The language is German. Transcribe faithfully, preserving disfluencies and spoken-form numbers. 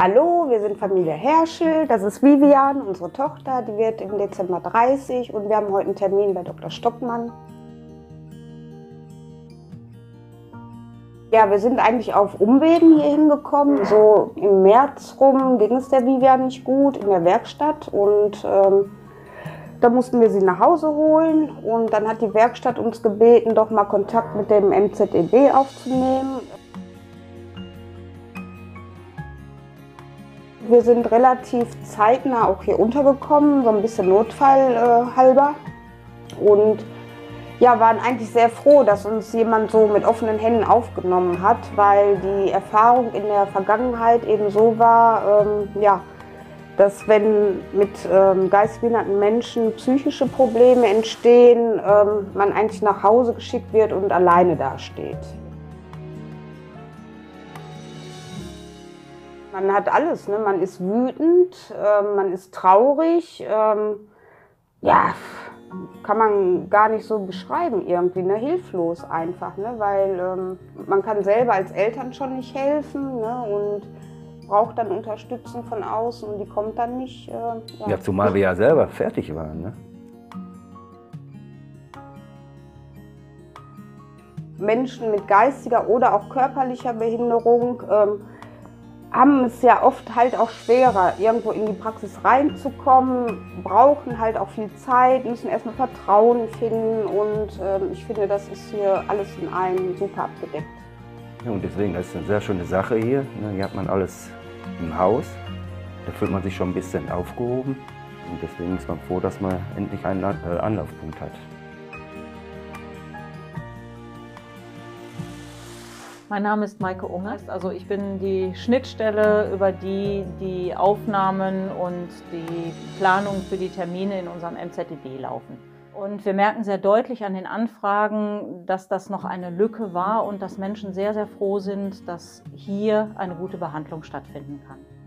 Hallo, wir sind Familie Herschel, das ist Vivian, unsere Tochter, die wird im Dezember dreißig und wir haben heute einen Termin bei Doktor Stockmann. Ja, wir sind eigentlich auf Umwegen hier hingekommen. So im März rum ging es der Vivian nicht gut in der Werkstatt und ähm, da mussten wir sie nach Hause holen und dann hat die Werkstatt uns gebeten, doch mal Kontakt mit dem M Z E B aufzunehmen. Wir sind relativ zeitnah auch hier untergekommen, so ein bisschen notfallhalber. Und ja, waren eigentlich sehr froh, dass uns jemand so mit offenen Händen aufgenommen hat, weil die Erfahrung in der Vergangenheit eben so war, ähm, ja, dass wenn mit ähm, geistbehinderten Menschen psychische Probleme entstehen, ähm, man eigentlich nach Hause geschickt wird und alleine dasteht. Man hat alles, ne? Man ist wütend, äh, man ist traurig, ähm, ja, kann man gar nicht so beschreiben irgendwie, ne? Hilflos einfach, ne? Weil ähm, man kann selber als Eltern schon nicht helfen, ne? Und braucht dann Unterstützung von außen und die kommt dann nicht. Äh, ja. Ja, zumal wir ja selber fertig waren, ne? Menschen mit geistiger oder auch körperlicher Behinderung ähm, haben es ja oft halt auch schwerer, irgendwo in die Praxis reinzukommen, brauchen halt auch viel Zeit, müssen erstmal Vertrauen finden und ähm, ich finde, das ist hier alles in einem super abgedeckt. Ja, und deswegen, das ist eine sehr schöne Sache hier. Ne? Hier hat man alles im Haus, da fühlt man sich schon ein bisschen aufgehoben und deswegen ist man froh, dass man endlich einen Anlaufpunkt hat. Mein Name ist Maike Unger, also ich bin die Schnittstelle, über die die Aufnahmen und die Planung für die Termine in unserem M Z E B laufen. Und wir merken sehr deutlich an den Anfragen, dass das noch eine Lücke war und dass Menschen sehr, sehr froh sind, dass hier eine gute Behandlung stattfinden kann.